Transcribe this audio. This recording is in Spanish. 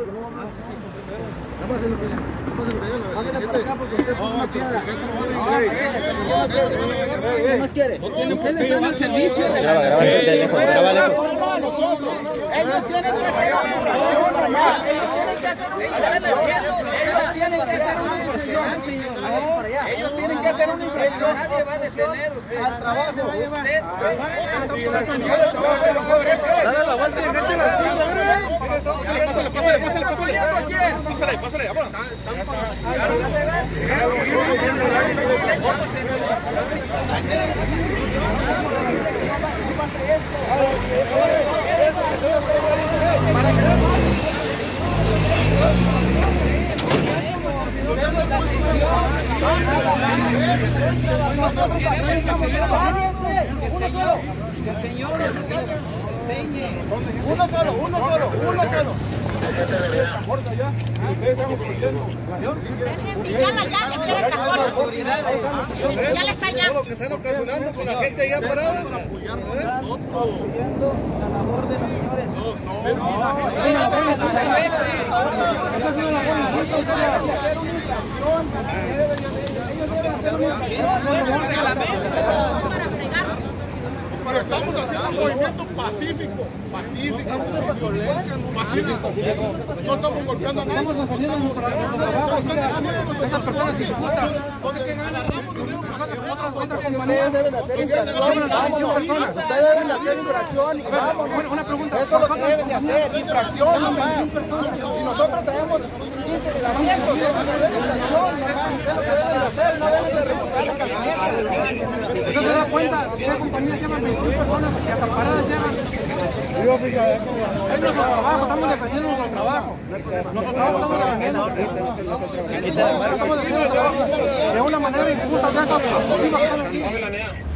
¿Qué más quiere? Usted le está al servicio de la... Ellos tienen que hacer una inversión para allá. Ellos tienen que hacer una inversión. Nadie va a detener al trabajo. Dale la vuelta y enganche la pásale, vámonos. Uno solo. Ya le está ya. Lo que están ocasionando con la gente allá parada. Obstruyendo la labor de los señores. Pero estamos haciendo un movimiento pacífico. No estamos golpeando a nadie. Estamos defendiendo nuestro transporte. Donde agarramos dinero para Ustedes deben de hacer infracción, vámonos. Ustedes deben de hacer infracción y vámonos. Eso es lo que deben de hacer, infracción nomás. Si nosotros tenemos 15 asientos, deben de hacer infracción nomás. Es lo que deben de hacer, no deben de revocar la camioneta. ¿Usted se da cuenta? Una compañía lleva 21 personas y hasta paradas llevan. Es nuestro trabajo, estamos defendiendo nuestro trabajo. Nuestro trabajo estamos defendiendo. Estamos defendiendo el trabajo de una manera injusta.